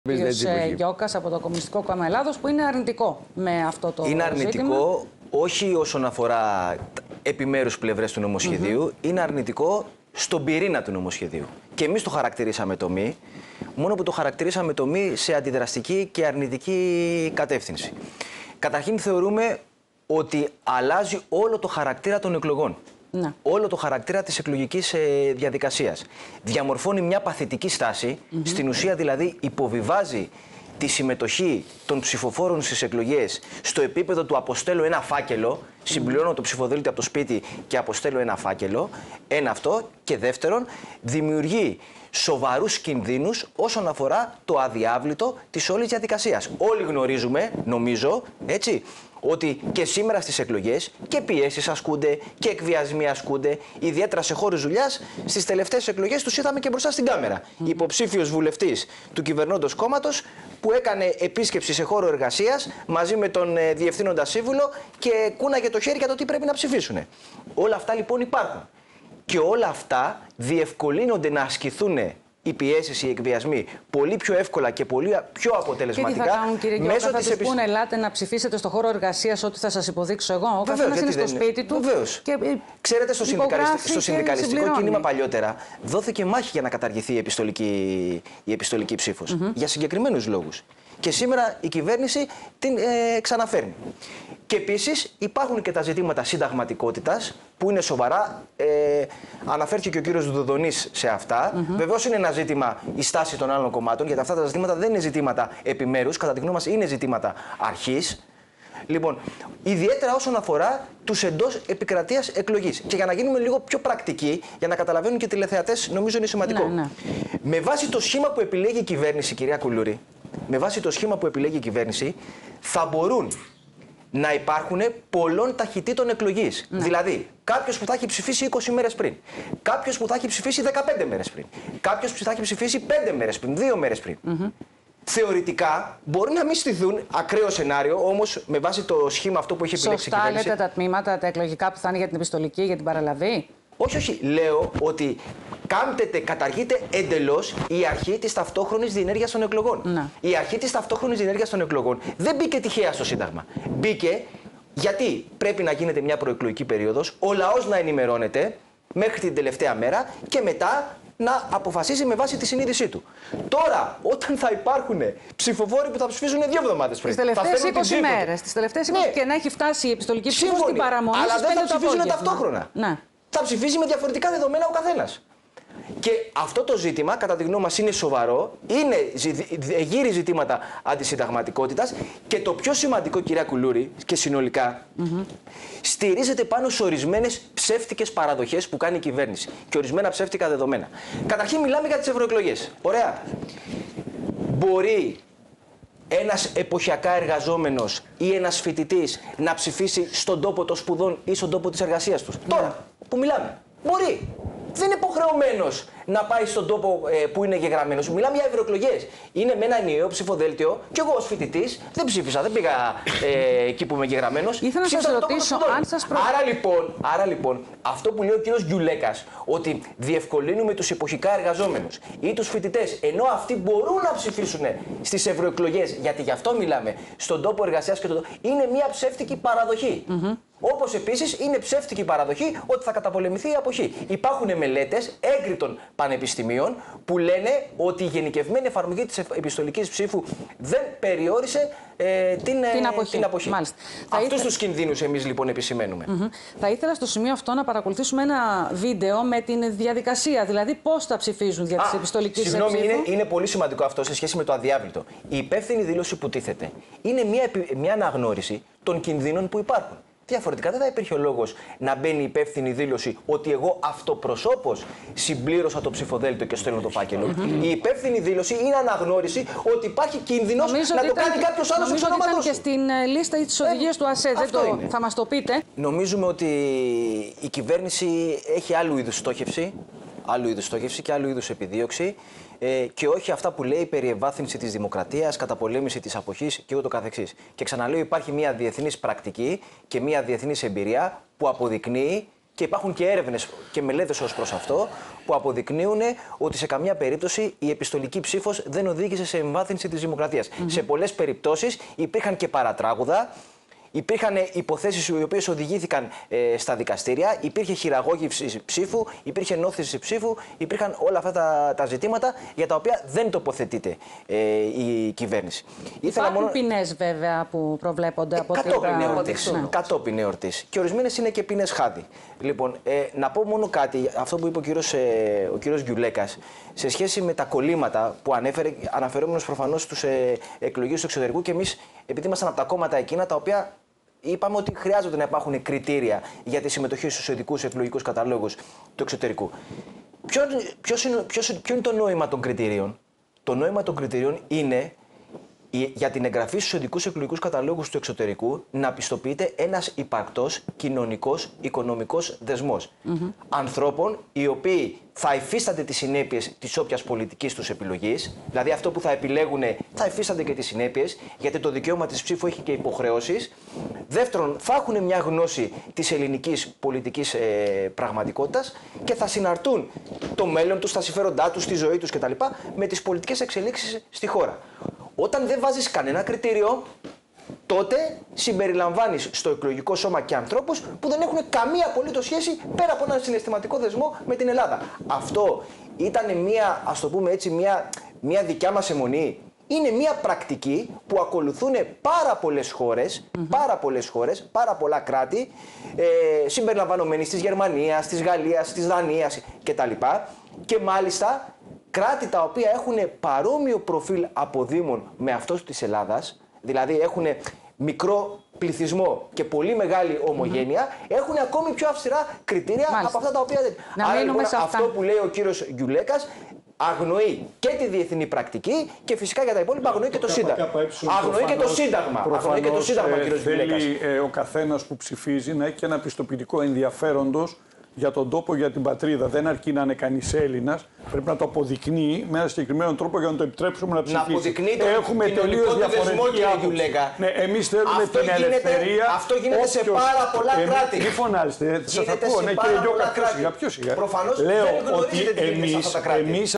Γιώκας από το Κομμουνιστικό Κόμμα Ελλάδος, που είναι αρνητικό με αυτό το Είναι αρνητικό, ζήτημα. όχι όσον αφορά επιμέρους πλευρές του νομοσχεδίου, είναι αρνητικό στον πυρήνα του νομοσχεδίου. Και εμείς το χαρακτηρίσαμε το μη, μόνο που το χαρακτηρίσαμε το μη σε αντιδραστική και αρνητική κατεύθυνση. Καταρχήν θεωρούμε ότι αλλάζει όλο το χαρακτήρα των εκλογών. Ναι. Όλο το χαρακτήρα της εκλογικής διαδικασίας. Διαμορφώνει μια παθητική στάση, στην ουσία δηλαδή υποβιβάζει τη συμμετοχή των ψηφοφόρων στις εκλογές στο επίπεδο του αποστέλω ένα φάκελο, συμπληρώνω το ψηφοδέλτιο από το σπίτι και αποστέλω ένα φάκελο, ένα αυτό, και δεύτερον δημιουργεί σοβαρούς κινδύνους όσον αφορά το αδιάβλητο της όλης διαδικασίας. Όλοι γνωρίζουμε, νομίζω, έτσι, ότι και σήμερα στις εκλογές και πιέσεις ασκούνται και εκβιασμοί ασκούνται, ιδιαίτερα σε χώρους δουλειάς. Στις τελευταίες εκλογές τους είδαμε και μπροστά στην κάμερα. Υποψήφιος βουλευτής του κυβερνώντος κόμματος που έκανε επίσκεψη σε χώρο εργασίας μαζί με τον διευθύνοντα σύμβουλο και κούναγε το χέρι για το τι πρέπει να ψηφίσουν. Όλα αυτά λοιπόν υπάρχουν. Και όλα αυτά διευκολύνονται να ασκηθούν οι πιέσεις, οι εκβιασμοί πολύ πιο εύκολα και πολύ πιο αποτελεσματικά. Και τι θα κάνουν, κύριε Γιώργο, θα τους πούνε ελάτε να ψηφίσετε στο χώρο εργασίας ό,τι θα σας υποδείξω εγώ. Ο καθένας είναι στο σπίτι του. Βεβαίως. Και ξέρετε, στο συνδικαλιστικό κίνημα παλιότερα δόθηκε μάχη για να καταργηθεί η επιστολική ψήφος. Για συγκεκριμένους λόγους. Και σήμερα η κυβέρνηση την ξαναφέρνει. Και επίσης υπάρχουν και τα ζητήματα συνταγματικότητας που είναι σοβαρά. Αναφέρθηκε και ο κύριος Δουδονής σε αυτά. Βεβαίως είναι ένα ζήτημα η στάση των άλλων κομμάτων, γιατί αυτά τα ζητήματα δεν είναι ζητήματα επιμέρους. Κατά τη γνώμη μας είναι ζητήματα αρχής. Λοιπόν, ιδιαίτερα όσον αφορά τους εντός επικρατείας εκλογής. Και για να γίνουμε λίγο πιο πρακτικοί, για να καταλαβαίνουν και οι τηλεθεατές, νομίζω είναι σημαντικό. Ναι. Με βάση το σχήμα που επιλέγει η κυβέρνηση, κυρία Κουλούρη, με βάση το σχήμα που επιλέγει η κυβέρνηση, θα μπορούν να υπάρχουν πολλών ταχυτήτων εκλογής. Ναι. Δηλαδή, κάποιος που θα έχει ψηφίσει 20 μέρες πριν, κάποιος που θα έχει ψηφίσει 15 μέρες πριν, κάποιος που θα έχει ψηφίσει 5 μέρες πριν, 2 μέρες πριν. Θεωρητικά μπορεί να μην στηθούν, ακραίο σενάριο, όμως με βάση το σχήμα αυτό που έχει επιλέξει η κυβέρνηση. Σωστά λέτε τα τμήματα, τα εκλογικά που θα είναι για την επιστολική, για την παραλαβή. Όχι, όχι. Λέω ότι καταργείται εντελώς η αρχή της ταυτόχρονης διενέργειας των εκλογών. Να. Η αρχή της ταυτόχρονης διενέργειας των εκλογών δεν μπήκε τυχαία στο Σύνταγμα. Μπήκε γιατί πρέπει να γίνεται μια προεκλογική περίοδος, ο λαός να ενημερώνεται μέχρι την τελευταία μέρα και μετά να αποφασίζει με βάση τη συνείδησή του. Τώρα, όταν θα υπάρχουν ψηφοφόροι που θα ψηφίζουν 2 εβδομάδες πριν. Τις τελευταίες 20 μέρες. Τις τελευταίες 20 και να έχει φτάσει η επιστολική ψήφος στην παραμονή. Αλλά δεν θα ψηφίζουν ταυτόχρονα. Ναι. Θα ψηφίζει με διαφορετικά δεδομένα ο καθένας. Και αυτό το ζήτημα, κατά τη γνώμη μας, είναι σοβαρό, γύρει ζητήματα αντισυνταγματικότητας και το πιο σημαντικό, κυρία Κουλούρη, και συνολικά, στηρίζεται πάνω σε ορισμένες ψεύτικες παραδοχές που κάνει η κυβέρνηση και ορισμένα ψεύτικα δεδομένα. Καταρχήν μιλάμε για τις ευρωεκλογές. Ωραία. Μπορεί ένας εποχιακά εργαζόμενος ή ένας φοιτητής να ψηφίσει στον τόπο των σπουδών ή στον τόπο της εργασίας τους? Τώρα που μιλάμε. Μπορεί. Δεν είναι υποχρεωμένος να πάει στον τόπο που είναι εγγεγραμμένος. Μιλάμε για ευρωεκλογές. Είναι με ένα ενιαίο ψηφοδέλτιο. Και εγώ ως φοιτητής δεν ψήφισα, δεν πήγα εκεί που είμαι εγγεγραμμένος. Ήθελα να σας ρωτήσω αν σας Άρα λοιπόν, αυτό που λέει ο κύριος Γιουλέκας, ότι διευκολύνουμε τους εποχικά εργαζόμενους ή τους φοιτητές, ενώ αυτοί μπορούν να ψηφίσουν στις ευρωεκλογές, γιατί γι' αυτό μιλάμε, στον τόπο εργασίας και είναι μια ψεύτικη παραδοχή. Όπως επίσης είναι ψεύτικη παραδοχή ότι θα καταπολεμηθεί η αποχή. Υπάρχουν μελέτες έγκριτων πανεπιστημίων που λένε ότι η γενικευμένη εφαρμογή της επιστολικής ψήφου δεν περιόρισε την αποχή. Αυτούς τους κινδύνους εμείς λοιπόν επισημαίνουμε. Θα ήθελα στο σημείο αυτό να παρακολουθήσουμε ένα βίντεο με την διαδικασία, δηλαδή πώς θα ψηφίζουν για τις επιστολικές ψήφου. Συγγνώμη, είναι πολύ σημαντικό αυτό σε σχέση με το αδιάβλητο. Η υπεύθυνη δήλωση που τίθεται είναι μια αναγνώριση των κινδύνων που υπάρχουν. Διαφορετικά δεν θα υπήρχε ο λόγος να μπαίνει η υπεύθυνη δήλωση ότι εγώ αυτοπροσώπως συμπλήρωσα το ψηφοδέλτιο και στέλνω το φάκελο. Η υπεύθυνη δήλωση είναι αναγνώριση ότι υπάρχει κίνδυνος να το κάνει κάποιος άλλος εξ ονόματός του. Ήταν και στην λίστα της οδηγίας του ΑΣΕ. Θα μας το πείτε. Νομίζουμε ότι η κυβέρνηση έχει άλλου είδους στόχευση και άλλου είδους επιδίωξη. Και όχι αυτά που λέει περί ευάθυνση της δημοκρατίας, καταπολέμηση της αποχής και ούτω καθεξής. Και ξαναλέω, υπάρχει μια διεθνής πρακτική και μια διεθνής εμπειρία που αποδεικνύει Και υπάρχουν και έρευνες και μελέτες ως προς αυτό που αποδεικνύουν ότι σε καμία περίπτωση η επιστολική ψήφος δεν οδήγησε σε εμβάθυνση της δημοκρατίας. Σε πολλές περιπτώσεις υπήρχαν και παρατράγουδα. Υπήρχαν υποθέσεις οι οποίες οδηγήθηκαν στα δικαστήρια, υπήρχε χειραγώγηση ψήφου, υπήρχε ενόθεση ψήφου, υπήρχαν όλα αυτά τα ζητήματα για τα οποία δεν τοποθετείται η κυβέρνηση. Υπάρχουν ποινές βέβαια που προβλέπονται από την κατόπιν εορτής. Και ορισμένες είναι και ποινές χάδι. Λοιπόν, να πω μόνο κάτι, αυτό που είπε ο κύριος Γκιουλέκας, σε σχέση με τα κολλήματα που ανέφερε, αναφερόμενος προφανώς στους εκλογές του εξωτερικού, και εμείς, επειδή ήμασταν από τα κόμματα εκείνα τα οποία είπαμε ότι χρειάζονται να υπάρχουν κριτήρια για τη συμμετοχή στους ειδικούς εκλογικούς καταλόγους του εξωτερικού. Ποιο είναι το νόημα των κριτηρίων? Το νόημα των κριτηρίων είναι για την εγγραφή στους ειδικούς εκλογικούς καταλόγους του εξωτερικού να πιστοποιείται ένας υπαρκτός κοινωνικός, οικονομικός δεσμός. Ανθρώπων οι οποίοι θα υφίστανται τις συνέπειες της όποιας πολιτικής τους επιλογής, δηλαδή αυτό που θα επιλέγουν θα υφίστανται και τις συνέπειες, γιατί το δικαίωμα της ψήφου έχει και υποχρεώσεις. Δεύτερον, θα έχουν μια γνώση της ελληνικής πολιτικής πραγματικότητας και θα συναρτούν το μέλλον τους, τα συμφέροντά τους, τη ζωή τους κτλ. Με τις πολιτικές εξελίξεις στη χώρα. Όταν δεν βάζεις κανένα κριτήριο, τότε συμπεριλαμβάνεις στο εκλογικό σώμα και ανθρώπους που δεν έχουν καμία απολύτως σχέση πέρα από έναν συναισθηματικό δεσμό με την Ελλάδα. Αυτό ήταν μια, ας το πούμε έτσι, μια δικιά μας αιμονή. Είναι μια πρακτική που ακολουθούν πάρα πολλές χώρες, πάρα πολλά κράτη, συμπεριλαμβανομένης της Γερμανίας, της Γαλλίας, της Δανίας κτλ. Και μάλιστα κράτη τα οποία έχουν παρόμοιο προφίλ αποδήμων με αυτό της Ελλάδας, δηλαδή έχουν μικρό πληθυσμό και πολύ μεγάλη ομογένεια, έχουν ακόμη πιο αυστηρά κριτήρια από αυτά τα οποία δεν. Άρα λοιπόν, αυτό που λέει ο κύριος Γκιουλέκας αγνοεί και τη διεθνή πρακτική και φυσικά για τα υπόλοιπα αγνοεί και το Σύνταγμα. Αγνοεί και το Σύνταγμα. Αγνοεί και το Σύνταγμα, κύριος Γκιουλέκας. Θέλει ο καθένας που ψηφίζει να έχει και ένα πιστοποιητικό ενδιαφέροντος για τον τόπο, για την πατρίδα. Δεν αρκεί να είναι κανείς Έλληνας. Πρέπει να το αποδεικνύει με ένα συγκεκριμένο τρόπο για να το επιτρέψουμε να ψηφίσει. Να αποδεικνύει Έχουμε τελείως διαφορετική άποψη. Ναι, εμείς θέλουμε την ελευθερία. Αυτό γίνεται σε πάρα πολλά κράτη. Μη φωνάζετε, σας ακούω. Ναι, κύριε Γιώκα, ποιο σιγά. Προφανώς λέω δεν γνωρίζετε τι γίνεται σε αυτά τα κράτη. Εμείς